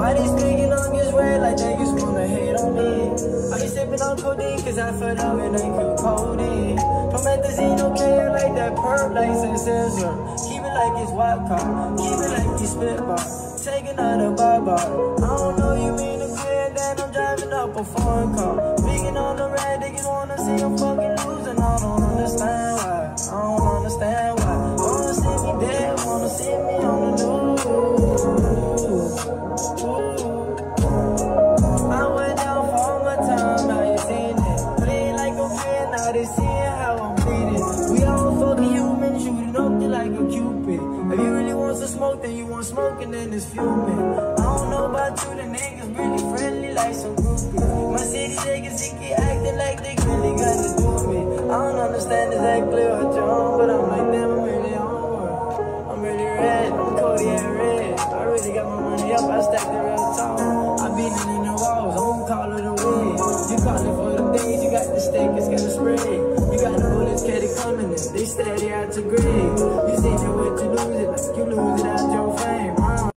Why they speaking on this way like they just wanna hate on me? I be sipping on codeine cause I feel love and ain't feel codeine. Promethazine okay like that perp like scissor. Keep it like it's white car, keep it like you spitball. Taking out a bar. I don't know you mean to clear that I'm driving up a foreign car. Speaking on the red, they just wanna see I'm fucking losing. I don't understand why, I don't understand why. Wanna see me dead, wanna see me on the news. I went down for all my time, now you seen it. Playing like a fan, now they seeing how I'm bleeding. We all fucking humans, shooting up you like a cupid. If you really want some smoke, then you want smoke and then it's fuming. I don't know about you, the niggas really friendly like some groupies. My city niggas, they keep acting like they really got to do with me. I don't understand exactly what you're on, but I'm like, damn, I'm really on one. I'm really red, I'm kodiyakredd. I really got my money up, I stacked it real tall. I beat it in the walls, I won't call it a win. You calling for the things, you got the steak, it's gonna spray. You got the bullets, steady coming in, they steady out your grave. You see it what you lose it, like you lose it out your